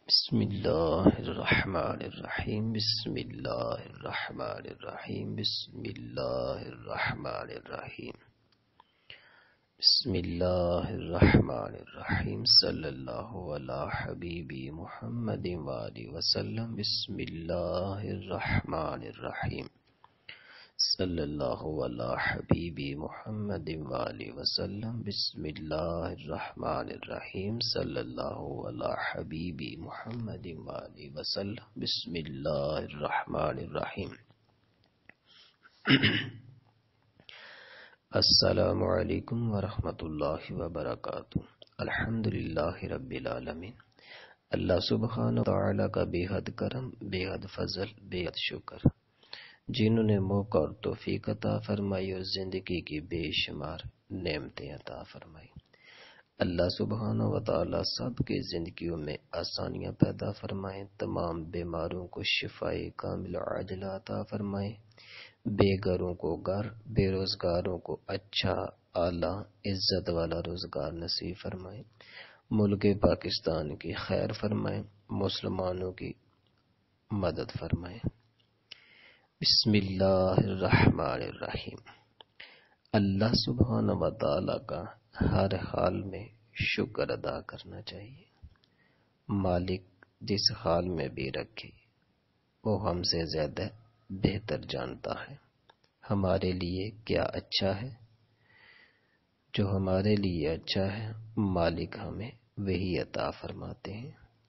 بسم الله الرحمن الرحيم بسم الله الرحمن الرحيم بسم الله الرحمن الرحيم بسم الله الرحمن الرحيم صلى الله على حبيبي محمد وآله وسلم بسم الله الرحمن الرحيم صلی اللہ علی حبیبی محمد وآلہ وسلم بسم اللہ الرحمن الرحیم صلی اللہ علی حبیبی محمد وآلہ وسلم بسم اللہ الرحمن الرحیم السلام علیکم ورحمۃ اللہ وبرکاتہ۔ الحمدللہ رب العالمین۔ اللہ سبحانہ وتعالی کا بے حد کرم، بے حد فضل، بے حد شکر، جنہوں نے موقع اور توفیق عطا فرمائی اور زندگی کی بے شمار نعمتیں عطا فرمائی۔ اللہ سبحانہ وتعالی سب کی زندگیوں میں آسانیاں پیدا فرمائیں، تمام بیماروں کو شفائے کامل عاجلہ عطا فرمائیں، بے گھروں کو گھر، بے روزگاروں کو اچھا اعلیٰ عزت والا روزگار نصیب فرمائیں، ملک پاکستان کی خیر فرمائیں، مسلمانوں کی مدد فرمائیں۔ بسم اللہ الرحمن الرحیم۔ اللہ سبحانہ وتعالی کا ہر حال میں شکر ادا کرنا چاہیے۔ مالک جس حال میں بھی رکھے وہ ہم سے زیادہ بہتر جانتا ہے ہمارے لیے کیا اچھا ہے۔ جو ہمارے لیے اچھا ہے مالک ہمیں وہی عطا فرماتے ہیں۔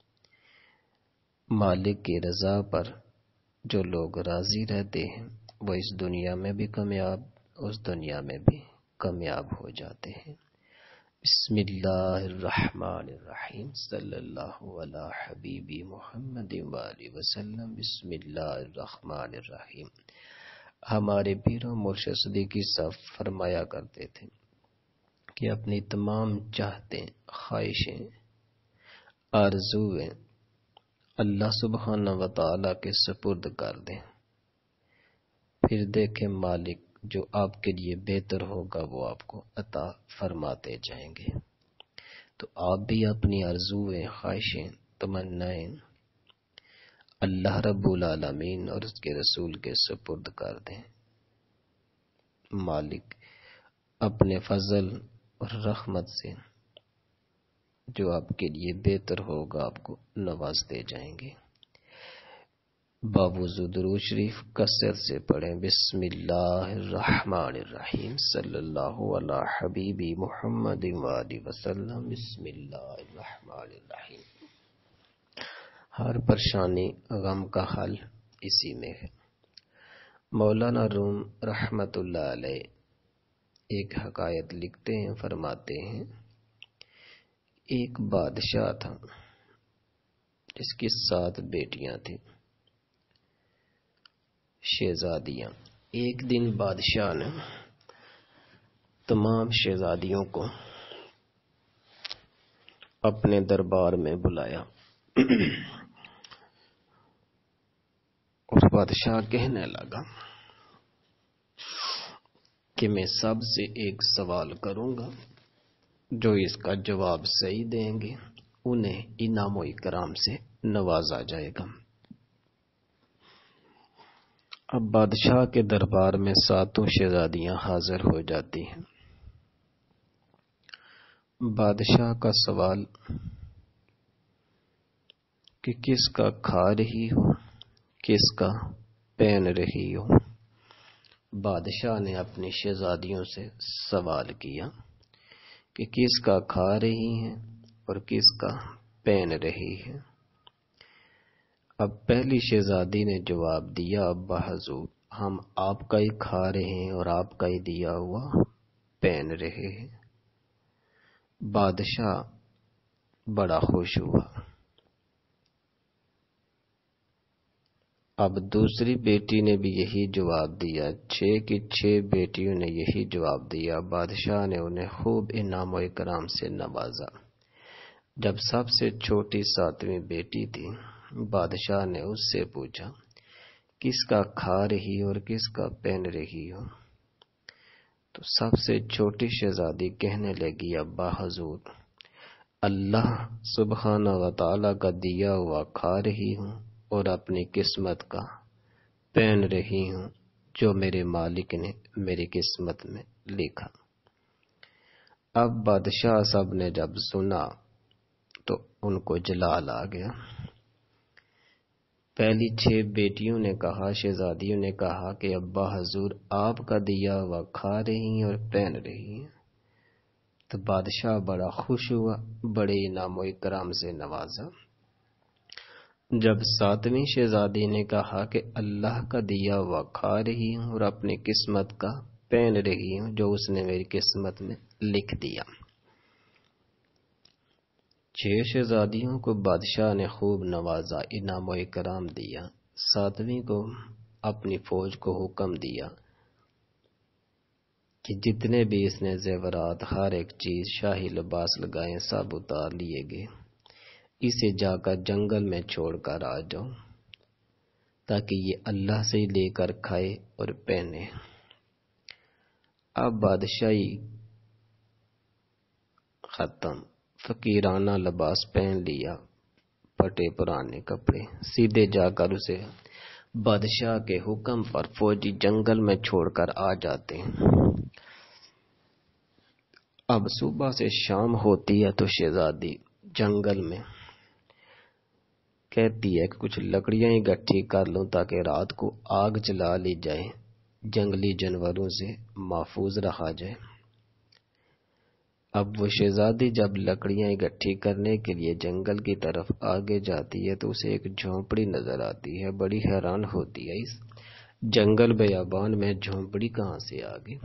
مالک کی رضا پر جو لوگ راضی رہتے ہیں وہ اس دنیا میں بھی کامیاب، اس دنیا میں بھی کامیاب ہو جاتے ہیں۔ بسم اللہ الرحمن الرحیم صلی اللہ علی حبیبی محمد وآلہ وسلم بسم اللہ الرحمن الرحیم۔ ہمارے پیر و مرشد صدیقی صاحب فرمایا کرتے تھے کہ اپنی تمام چاہتیں، خواہشیں، آرزویں اللہ سبحانہ وتعالی کے سپرد کر دیں، پھر دیکھیں مالک جو آپ کے لیے بہتر ہوگا وہ آپ کو عطا فرماتے جائیں گے۔ تو آپ بھی اپنی آرزویں، خواہشیں، تمنائیں اللہ رب العالمین اور اس کے رسول کے سپرد کر دیں۔ مالک اپنے فضل اور رحمت سے جو آپ کے لیے بہتر ہوگا آپ کو نوازتے جائیں گے۔ باوضو درود شریف کثرت سے پڑھیں۔ بسم اللہ الرحمن الرحیم صلی اللہ علی حبیبی محمد وآلہ وسلم بسم اللہ الرحمن الرحیم۔ ہر پریشانی، غم کا حل اسی میں ہے۔ مولانا روم رحمت اللہ علیہ ایک حکایت لکھتے ہیں، فرماتے ہیں ایک بادشاہ تھا جس کی 7 بیٹیاں تھیں، شہزادیاں۔ ایک دن بادشاہ نے تمام شہزادیوں کو اپنے دربار میں بلایا اور بادشاہ کہنے لگا کہ میں سب سے ایک سوال کروں گا، جو اس کا جواب صحیح دیں گے انہیں انعام و اکرام سے نوازا جائے گا۔ اب بادشاہ کے دربار میں 7 شہزادیاں حاضر ہو جاتی ہیں۔ بادشاہ کا سوال کہ کس کا کھا رہی ہو، کس کا پہن رہی ہو۔ بادشاہ نے اپنی شہزادیوں سے سوال کیا کہ کس کا کھا رہی ہیں اور کس کا پہن رہی ہے۔ اب پہلی شہزادی نے جواب دیا، ابا حضور ہم آپ کا ہی کھا رہے ہیں اور آپ کا ہی دیا ہوا پہن رہے ہیں۔ بادشاہ بڑا خوش ہوا۔ اب دوسری بیٹی نے بھی یہی جواب دیا، 6 کی 6 بیٹیوں نے یہی جواب دیا۔ بادشاہ نے انہیں خوب انعام و اکرام سے نوازا۔ جب سب سے چھوٹی 7ویں بیٹی تھی، بادشاہ نے اس سے پوچھا کس کا کھا رہی اور کس کا پہن رہی ہو۔ تو سب سے چھوٹی شہزادی کہنے لگی، ابا حضور اللہ سبحانہ و تعالی کا دیا ہوا کھا رہی ہوں اور اپنی قسمت کا پہن رہی ہوں جو میرے مالک نے میری قسمت میں لکھا۔ اب بادشاہ صاحب نے جب سنا تو ان کو جلال آ گیا۔ پہلی 6 بیٹیوں نے کہا، شہزادیوں نے کہا کہ ابا حضور آپ کا دیا ہوا کھا رہی ہیں اور پہن رہی ہیں۔ تو بادشاہ بڑا خوش ہوا، بڑے انعام و اکرام سے نوازا۔ جب 7ویں شہزادی نے کہا کہ اللہ کا دیا ہوا کھا رہی ہوں اور اپنی قسمت کا پہن رہی ہوں جو اس نے میری قسمت میں لکھ دیا۔ 6 شہزادیوں کو بادشاہ نے خوب نوازا، انعام و اکرام دیا۔ 7ویں کو اپنی فوج کو حکم دیا کہ جتنے بھی اس نے زیورات، ہر ایک چیز، شاہی لباس لگائے، سب اتار لیے گئے، اسے جا کر جنگل میں چھوڑ کر آ جاؤ تاکہ یہ اللہ سے لے کر کھائے اور پہنے۔ اب بادشاہی ختم، فقیرانہ لباس پہن لیا، پھٹے پرانے کپڑے، سیدھے جا کر اسے بادشاہ کے حکم پر فوجی جنگل میں چھوڑ کر آ جاتے ہیں۔ اب صبح سے شام ہوتی ہے تو شہزادی جنگل میں کہتی ہے کہ کچھ لکڑیاں اکٹھی کر لوں تاکہ رات کو آگ جلا لی جائے، جنگلی جانوروں سے محفوظ رہا جائے۔ اب وہ شہزادی جب لکڑیاں اکٹھی کرنے کے لیے جنگل کی طرف آگے جاتی ہے تو اسے ایک جھونپڑی نظر آتی ہے، بڑی حیران ہوتی ہے، اس جنگل بیابان میں جھونپڑی کہاں سے آ گئی۔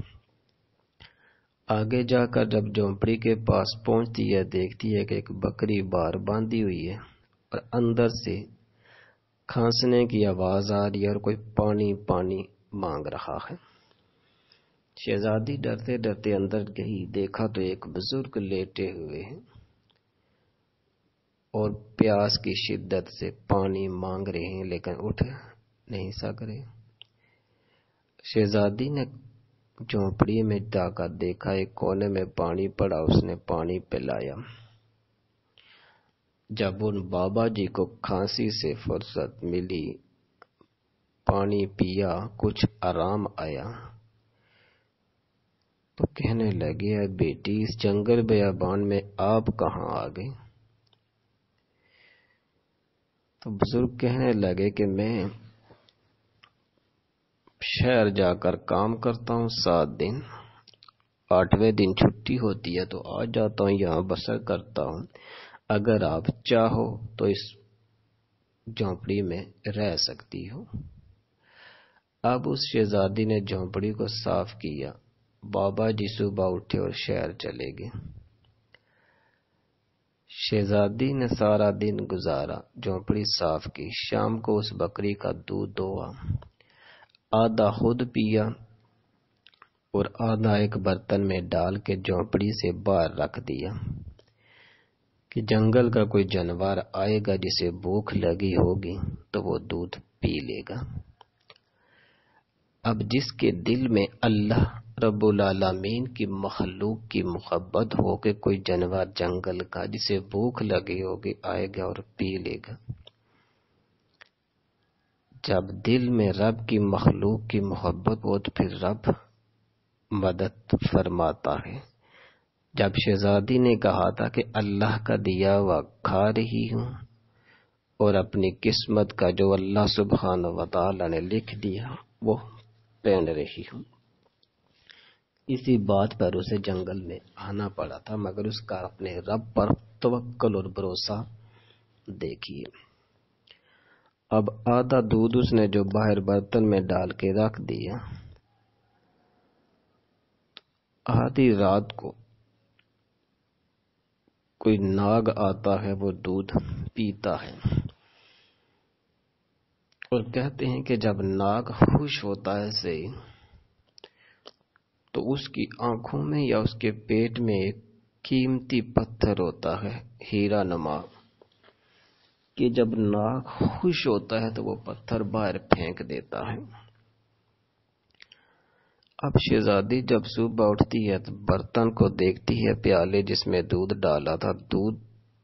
آگے جا کر جب جھونپڑی کے پاس پہنچتی ہے دیکھتی ہے کہ ایک بکری باہر باندھی ہوئی ہے اور اندر سے کھانسنے کی آواز آ رہی ہے اور کوئی پانی پانی مانگ رہا ہے۔ شہزادی ڈرتے ڈرتے اندر گئی، دیکھا تو ایک بزرگ لیٹے ہوئے ہیں اور پیاس کی شدت سے پانی مانگ رہے ہیں لیکن اٹھ نہیں سک رہے۔ شہزادی نے جھونپڑی میں جا کر دیکھا، ایک کونے میں پانی پڑا، اس نے پانی پلایا۔ جب ان بابا جی کو کھانسی سے فرصت ملی، پانی پیا، کچھ آرام آیا تو کہنے لگے، اے بیٹی، اس جنگل بیابان میں آپ کہاں آ گئے؟ تو بزرگ کہنے لگے کہ میں شہر جا کر کام کرتا ہوں 7 دن، 8ویں دن چھٹی ہوتی ہے تو آ جاتا ہوں، یہاں بسر کرتا ہوں، اگر آپ چاہو تو اس جھونپڑی میں رہ سکتی ہو۔ اب اس شہزادی نے جھونپڑی کو صاف کیا، بابا جی صبح اٹھے اور شہر چلے گئے۔ شہزادی نے سارا دن گزارا، جھونپڑی صاف کی، شام کو اس بکری کا دودھ دھوا، آدھا خود پیا اور آدھا ایک برتن میں ڈال کے جھونپڑی سے باہر رکھ دیا کہ جنگل کا کوئی جانور آئے گا جسے بھوک لگی ہوگی تو وہ دودھ پی لے گا۔ اب جس کے دل میں اللہ رب العالمین کی مخلوق کی محبت ہو کہ کوئی جانور جنگل کا جسے بھوک لگی ہوگی آئے گا اور پی لے گا، جب دل میں رب کی مخلوق کی محبت ہو تو پھر رب مدد فرماتا ہے۔ جب شہزادی نے کہا تھا کہ اللہ کا دیا ہوا کھا رہی ہوں اور اپنی قسمت کا جو اللہ سبحانہ و تعالی نے لکھ دیا وہ پہن رہی ہوں، اسی بات پر اسے جنگل میں آنا پڑا تھا، مگر اس کا اپنے رب پر توکل اور بھروسہ دیکھیے۔ اب آدھا دودھ اس نے جو باہر برتن میں ڈال کے رکھ دیا، آدھی رات کو کوئی ناگ آتا ہے، وہ دودھ پیتا ہے اور کہتے ہیں کہ جب ناگ خوش ہوتا ہے سے تو اس کی آنکھوں میں یا اس کے پیٹ میں ایک قیمتی پتھر ہوتا ہے، ہیرا نما، کہ جب ناگ خوش ہوتا ہے تو وہ پتھر باہر پھینک دیتا ہے۔ اب شہزادی جب صبح اٹھتی ہے تو برتن کو دیکھتی ہے، پیالے جس میں دودھ ڈالا تھا، دودھ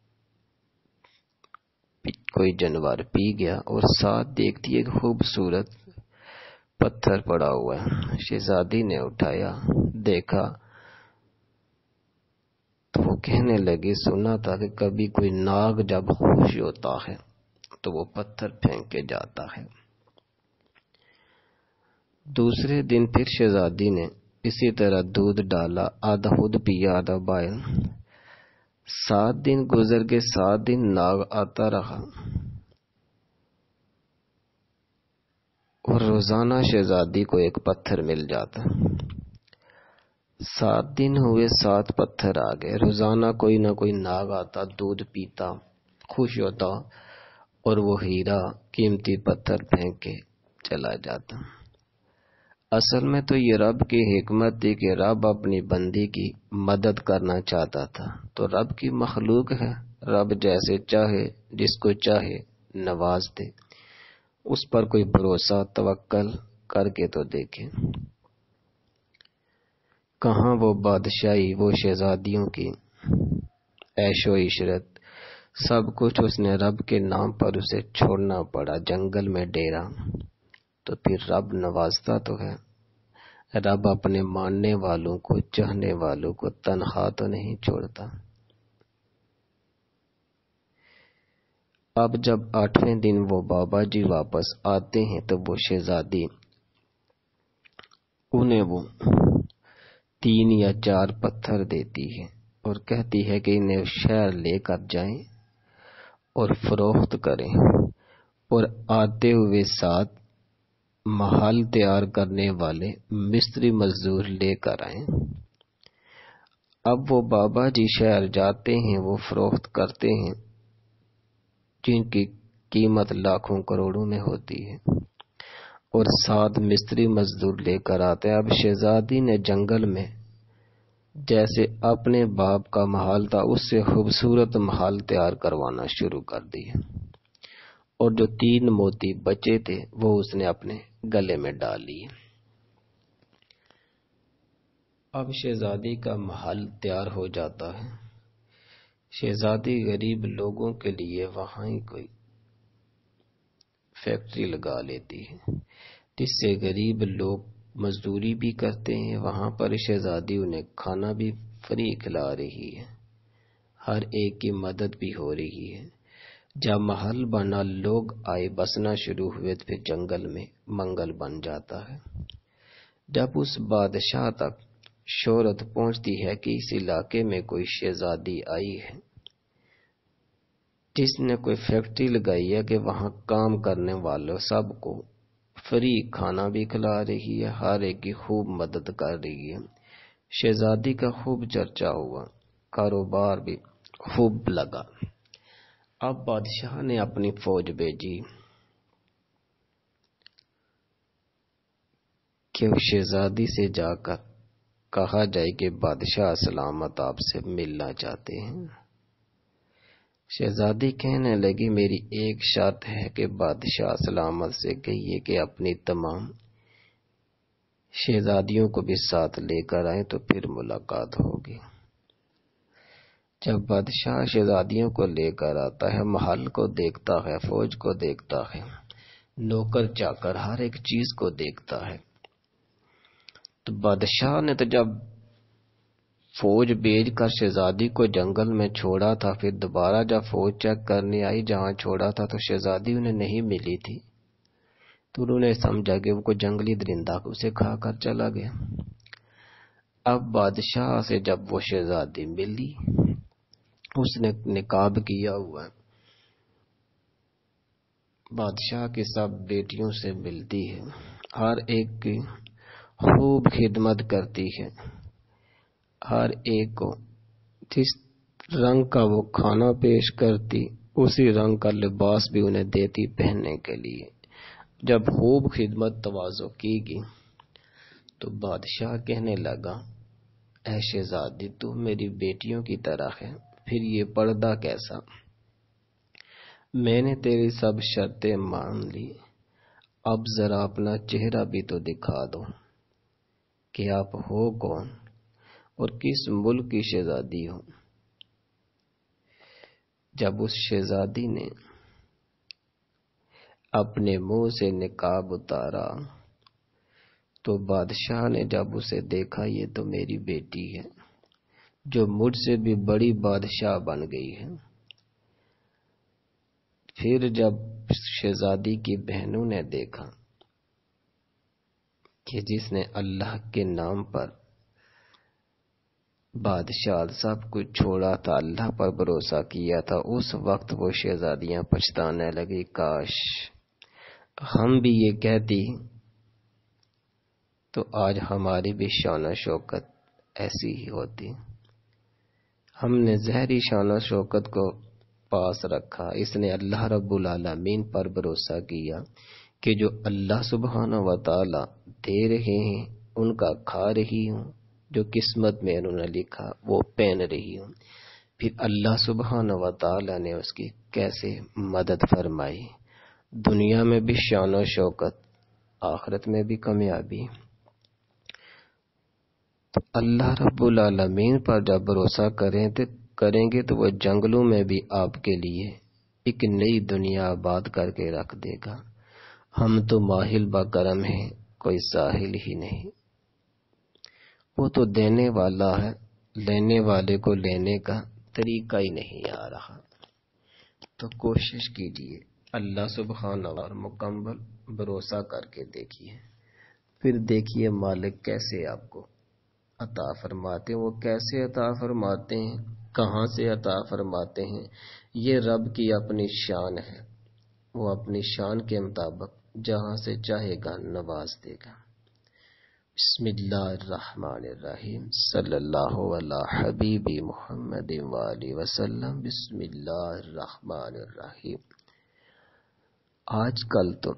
کوئی جانور پی گیا، اور ساتھ دیکھتی ہے کہ خوبصورت پتھر پڑا ہوا ہے۔ شہزادی نے اٹھایا، دیکھا تو وہ کہنے لگی، سنا تھا کہ کبھی کوئی ناگ جب خوش ہوتا ہے تو وہ پتھر پھینک کے جاتا ہے۔ دوسرے دن پھر شہزادی نے اسی طرح دودھ ڈالا، آدھا خود پیا آدھا بائل۔ 7 دن گزر گئے، 7 دن ناگ آتا رہا اور روزانہ شہزادی کو ایک پتھر مل جاتا۔ 7 دن ہوئے، 7 پتھر آ گئے، روزانہ کوئی نہ کوئی ناگ آتا، دودھ پیتا، خوش ہوتا اور وہ ہیرا قیمتی پتھر پھینک کے چلا جاتا۔ اصل میں تو یہ رب کی حکمت تھی کہ رب اپنی بندی کی مدد کرنا چاہتا تھا، تو رب کی مخلوق ہے، رب جیسے چاہے جس کو چاہے نواز دے، اس پر کوئی بھروسہ توکل کر کے تو دیکھے۔ کہاں وہ بادشاہی، وہ شہزادیوں کی عیش و عشرت، سب کچھ اس نے رب کے نام پر اسے چھوڑنا پڑا، جنگل میں ڈیرا۔ تو پھر رب نوازتا تو ہے، رب اپنے ماننے والوں کو، چاہنے والوں کو تنہا تو نہیں چھوڑتا۔ اب جب 8ویں دن وہ بابا جی واپس آتے ہیں تو وہ شہزادی انہیں وہ 3 یا 4 پتھر دیتی ہے اور کہتی ہے کہ انہیں شہر لے کر جائیں اور فروخت کریں، اور آتے ہوئے ساتھ محل تیار کرنے والے مستری مزدور لے کر آئیں۔ اب وہ بابا جی شہر جاتے ہیں، وہ فروخت کرتے ہیں جن کی قیمت لاکھوں کروڑوں میں ہوتی ہے، اور ساتھ مستری مزدور لے کر آتے ہیں۔ اب شہزادی نے جنگل میں جیسے اپنے باپ کا محل تھا، اس سے خوبصورت محل تیار کروانا شروع کر دیا، اور جو 3 موتی بچے تھے وہ اس نے اپنے گلے میں ڈال لیے۔ اب شہزادی کا محل تیار ہو جاتا ہے۔ شہزادی غریب لوگوں کے لیے وہاں ہی کوئی فیکٹری لگا لیتی ہے، جس سے غریب لوگ مزدوری بھی کرتے ہیں، وہاں پر شہزادی انہیں کھانا بھی فری کھلا رہی ہے، ہر ایک کی مدد بھی ہو رہی ہے۔ جب محل بنا، لوگ آئے بسنا شروع ہوئے، تو پھر جنگل میں منگل بن جاتا ہے۔ جب اس بادشاہ تک شہرت پہنچتی ہے کہ اس علاقے میں کوئی شہزادی آئی ہے جس نے کوئی فیکٹری لگائی ہے کہ وہاں کام کرنے والوں سب کو فری کھانا بھی کھلا رہی ہے، ہر ایک کی خوب مدد کر رہی ہے، شہزادی کا خوب چرچا ہوا، کاروبار بھی خوب لگا۔ اب بادشاہ نے اپنی فوج بھیجی کہ وہ شہزادی سے جا کر کہا جائے کہ بادشاہ سلامت آپ سے ملنا چاہتے ہیں۔ شہزادی کہنے لگی، میری ایک شرط ہے کہ بادشاہ سلامت سے کہیے کہ اپنی تمام شہزادیوں کو بھی ساتھ لے کر آئیں، تو پھر ملاقات ہوگی۔ جب بادشاہ شہزادیوں کو لے کر آتا ہے، محل کو دیکھتا ہے، فوج کو دیکھتا ہے، نوکر چاکر ہر ایک چیز کو دیکھتا ہے، تو بادشاہ نے تو جب فوج بھیج کر شہزادی کو جنگل میں چھوڑا تھا، پھر دوبارہ جب فوج چیک کرنے آئی جہاں چھوڑا تھا تو شہزادی انہیں نہیں ملی تھی، تو انہوں نے سمجھا کہ وہ کوئی جنگلی درندہ اسے کھا کر چلا گیا۔ اب بادشاہ سے جب وہ شہزادی ملی، اس نے نقاب کیا ہوا ہے، بادشاہ کی سب بیٹیوں سے ملتی ہے، ہر ایک کی خوب خدمت کرتی ہے، ہر ایک کو جس رنگ کا وہ کھانا پیش کرتی اسی رنگ کا لباس بھی انہیں دیتی پہننے کے لیے۔ جب خوب خدمت تواضع کی گئی تو بادشاہ کہنے لگا، اے شہزادی تو میری بیٹیوں کی طرح ہے، پھر یہ پردہ کیسا؟ میں نے تیری سب شرطیں مان لی، اب ذرا اپنا چہرہ بھی تو دکھا دو کہ آپ ہو کون اور کس ملک کی شہزادی ہو۔ جب اس شہزادی نے اپنے منہ سے نقاب اتارا تو بادشاہ نے جب اسے دیکھا، یہ تو میری بیٹی ہے جو مجھ سے بھی بڑی بادشاہ بن گئی ہے۔ پھر جب شہزادی کی بہنوں نے دیکھا کہ جس نے اللہ کے نام پر بادشاہ سب کچھ چھوڑا تھا، اللہ پر بھروسہ کیا تھا، اس وقت وہ شہزادیاں پچھتانے لگی، کاش ہم بھی یہ کہتی تو آج ہماری بھی شان و شوکت ایسی ہی ہوتی۔ ہم نے ظاہری شان و شوکت کو پاس رکھا، اس نے اللہ رب العالمین پر بھروسہ کیا کہ جو اللہ سبحانہ و تعالی دے رہے ہیں ان کا کھا رہی ہوں، جو قسمت میں انہوں نے لکھا وہ پہن رہی ہوں۔ پھر اللہ سبحانہ و تعالی نے اس کی کیسے مدد فرمائی، دنیا میں بھی شان و شوکت، آخرت میں بھی کامیابی۔ تو اللہ رب العالمین پر جب بھروسہ کریں گے تو وہ جنگلوں میں بھی آپ کے لیے ایک نئی دنیا آباد کر کے رکھ دے گا۔ ہم تو ماہل با کرم ہیں، کوئی ساحل ہی نہیں۔ وہ تو دینے والا ہے، لینے والے کو لینے کا طریقہ ہی نہیں آ رہا۔ تو کوشش کیجئے اللہ سبحانہ اور مکمل بھروسہ کر کے دیکھیے، پھر دیکھیے مالک کیسے آپ کو عطا فرماتے ہیں۔ وہ کیسے عطا فرماتے ہیں، کہاں سے عطا فرماتے ہیں، یہ رب کی اپنی شان ہے۔ وہ اپنی شان کے مطابق جہاں سے چاہے گا نواز دے گا۔ بسم اللہ الرحمن الرحیم، صلی اللہ علی حبیب محمد وآلہ وسلم۔ بسم اللہ الرحمن الرحیم۔ آج کل تو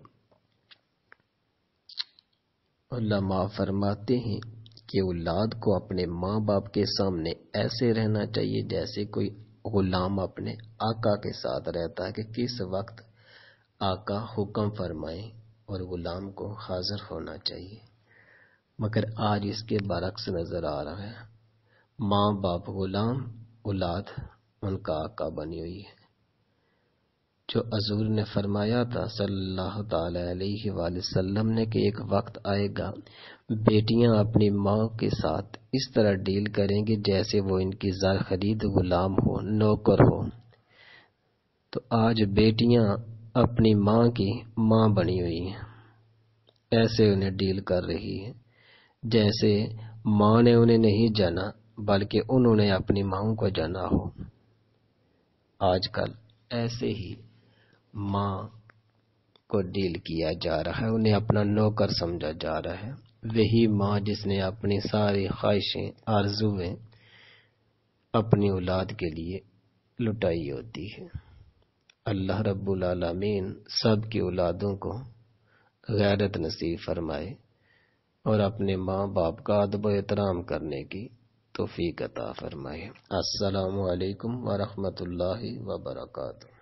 علماء فرماتے ہیں کہ اولاد کو اپنے ماں باپ کے سامنے ایسے رہنا چاہیے جیسے کوئی غلام اپنے آقا کے ساتھ رہتا ہے، کہ کس وقت آقا حکم فرمائے اور غلام کو حاضر ہونا چاہیے۔ مگر آج اس کے برعکس نظر آ رہا ہے، ماں باپ غلام، اولاد ان کا آقا بنی ہوئی ہے۔ جو حضور نے فرمایا تھا صلی اللہ تعالی علیہ وآلہ وسلم نے کہ ایک وقت آئے گا بیٹیاں اپنی ماں کے ساتھ اس طرح ڈیل کریں گے جیسے وہ ان کی زر خرید غلام ہو، نوکر ہو۔ تو آج بیٹیاں اپنی ماں کی ماں بنی ہوئی ہیں، ایسے انہیں ڈیل کر رہی ہیں جیسے ماں نے انہیں نہیں جانا بلکہ انہوں نے اپنی ماں کو جانا ہو۔ آج کل ایسے ہی ماں کو ڈیل کیا جا رہا ہے، انہیں اپنا نوکر سمجھا جا رہا ہے۔ وہی ماں جس نے اپنی ساری خواہشیں، آرزویں اپنی اولاد کے لیے لٹائی ہوتی ہے۔ اللہ رب العالمین سب کی اولادوں کو غیرت نصیب فرمائے اور اپنے ماں باپ کا ادب و احترام کرنے کی توفیق عطا فرمائے۔ السلام علیکم ورحمۃ اللہ وبرکاتہ۔